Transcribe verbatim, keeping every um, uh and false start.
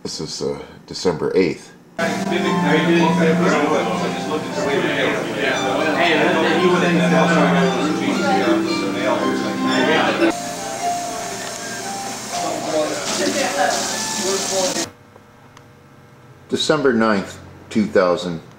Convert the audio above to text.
This is uh, December eighth. December ninth, two thousand